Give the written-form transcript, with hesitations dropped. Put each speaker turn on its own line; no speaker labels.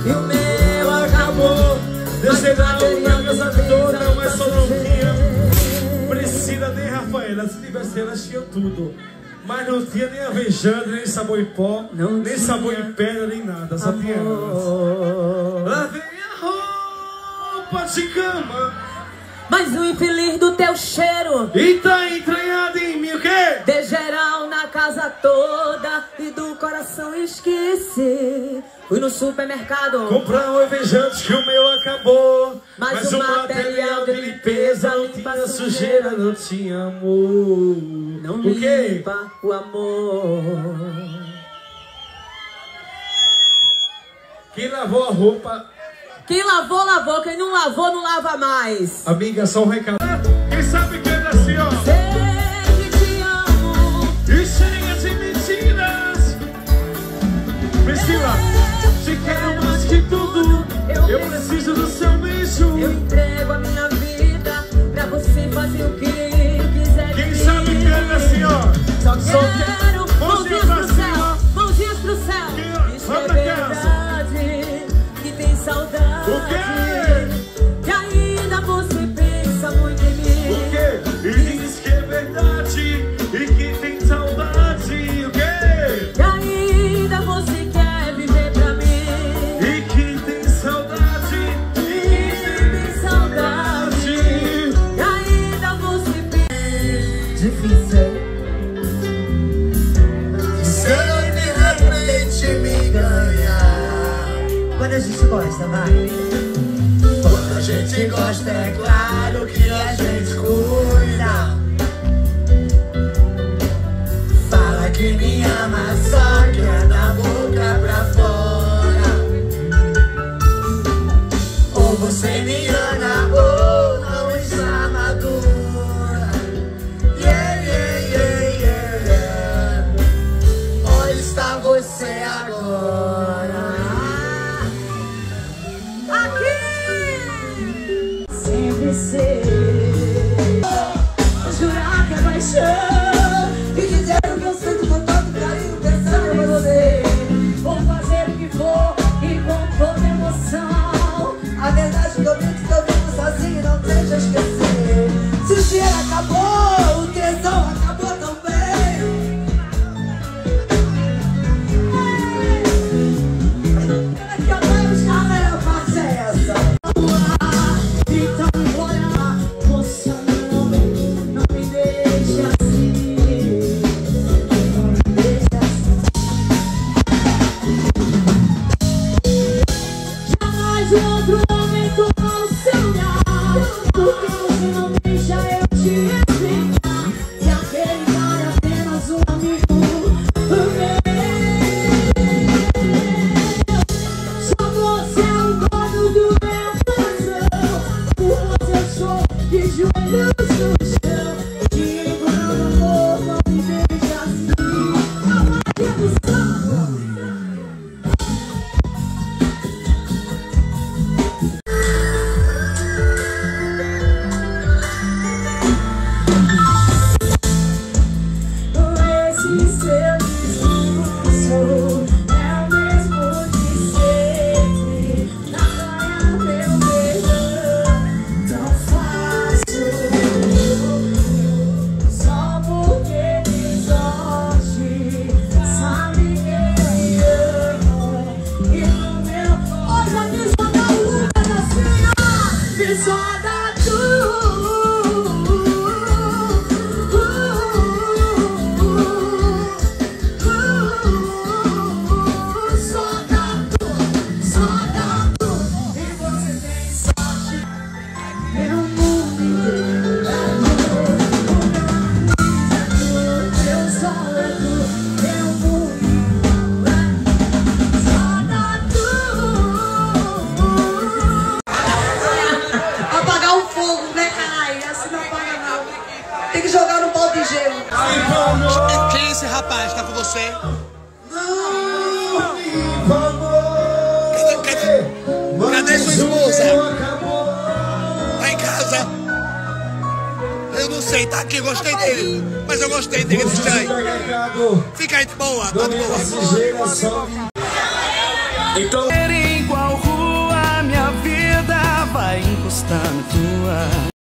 e o meu acabou.
Deixei lá a casa toda, mas só não tinha Priscila nem Rafaela. Se tivesse elas tinham tudo, mas não tinha nem Alvejandro, nem sabor em pó, nem sabor em pedra, nem nada. Só tinha elas. Lá vem a roupa de cama,
mas o infeliz do teu cheiro
e tá entranhado em mim o quê?
De geral na casa toda e do coração esqueci. Fui no supermercado
comprar um alvejante que o meu acabou,
mas o material de limpeza
não tinha sujeira, não tinha amor.
Não
o quê?
limpa o amor.
Quem lavou a roupa?
Quem lavou, lavou. Quem não lavou, não lava mais.
Amiga, só um recado. Quem sabe que é assim, ó.
Sei que te amo
E chega de mentiras. Priscila, te quero mais que tudo. Eu preciso do seu beijo.
Eu entrego a minha vida pra você fazer o que quiser.
Quem sabe que é assim, ó.
Só quero mãozinhas pro céu, mãozinhas pro céu. Isso é verdade, que tem saudade.
O quê?
E ainda você pensa muito em mim.
O quê? E diz que é verdade e que tem saudade. O quê?
E ainda você quer viver pra mim.
E que tem saudade. E que tem saudade.
E ainda você pensa. Difícil.
Me ganhar. Quando a gente gosta, vai. Quando a gente gosta, é claro que a gente cuida. Fala que me ama, só que é da boca pra fora. Ou você me engana, ou não está madura. Yeah, yeah, yeah, yeah, yeah. Onde está você agora? Aqui! Sempre ser. Jurar que é paixão e dizer o que eu sinto com todo carinho pensando em você. Vou fazer o que for e com toda emoção. A verdade que eu vivo sozinho, não deixa esquecer. Se o cheiro acabou, o tesão acabou também.
Quem é esse rapaz? Tá com você?
Não, me favor.
Cadê sua esposa? Tá em casa? Eu não sei, tá aqui, eu gostei dele. Mas eu gostei dele, esse Fica aí de boa, tá de boa.
Então, igual
gostando tua.